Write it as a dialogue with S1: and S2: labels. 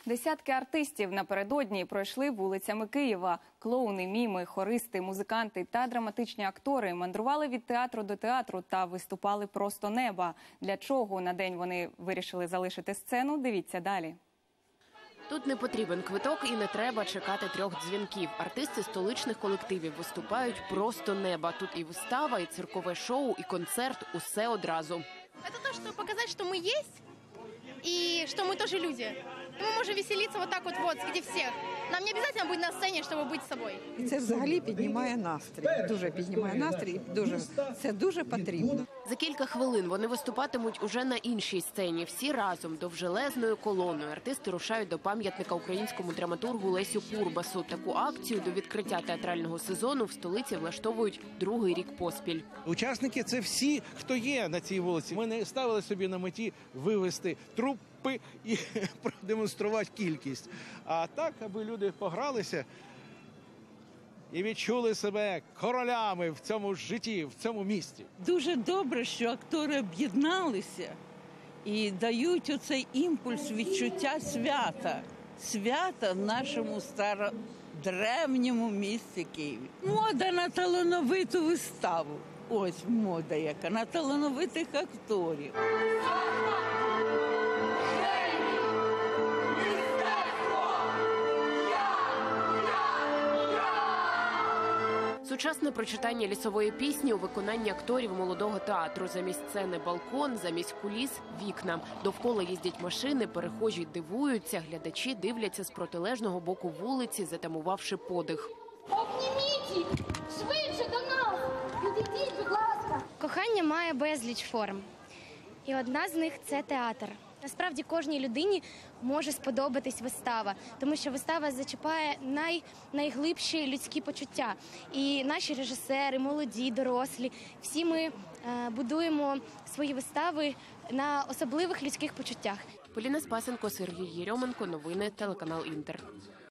S1: Десятки артистів напередодні пройшли вулицями Києва. Клоуни, міми, хористи, музиканти та драматичні актори мандрували від театру до театру та виступали просто неба. Для чого на день вони вирішили залишити сцену, дивіться далі.
S2: Тут не потрібен квиток і не треба чекати 3 дзвінків. Артисти столичних колективів виступають просто неба. Тут і вистава, і циркове шоу, і концерт – усе одразу.
S3: Це те, щоб показати, що ми є, і що ми теж люди. Ми можемо веселитися вот так вот, среди всіх. Нам не обов'язково бути на сцені, щоб бути собою.
S4: Це взагалі піднімає настрій. Дуже піднімає настрій, це дуже потрібно.
S2: За кілька хвилин вони виступатимуть уже на іншій сцені. Всі разом, довжелезною колоною. Артисти рушають до пам'ятника українському драматургу Лесю Курбасу. Таку акцію до відкриття театрального сезону в столиці влаштовують другий рік поспіль.
S5: Учасники – це всі, хто є на цій вулиці. Ми не ставили собі на меті вивести трупи і продемонструвати кількість. А так, аби люди погралися і відчули себе королями в цьому житті, в цьому місті.
S6: Дуже добре, що актори об'єдналися і дають оцей імпульс відчуття свята. Свята в нашому стародревньому місті Києві. Мода на талановиту виставу. Ось мода яка, на талановитих акторів.
S2: Сучасне прочитання лісової пісні у виконанні акторів молодого театру. Замість сцени – балкон, замість куліс – вікна. Довкола їздять машини, перехожі дивуються, глядачі дивляться з протилежного боку вулиці, затамувавши подих.
S7: Обніміть їх! Швидше до нас! Підійдіть, будь ласка!
S8: Кохання має безліч форм. І одна з них – це театр. Насправді, кожній людині може сподобатись вистава, тому що вистава зачіпає найглибші людські почуття. І наші режисери, молоді, дорослі, всі ми будуємо свої вистави на особливих людських почуттях.
S2: Поліна Спасенко, Сергій Єрьоменко. Новини телеканал Інтер.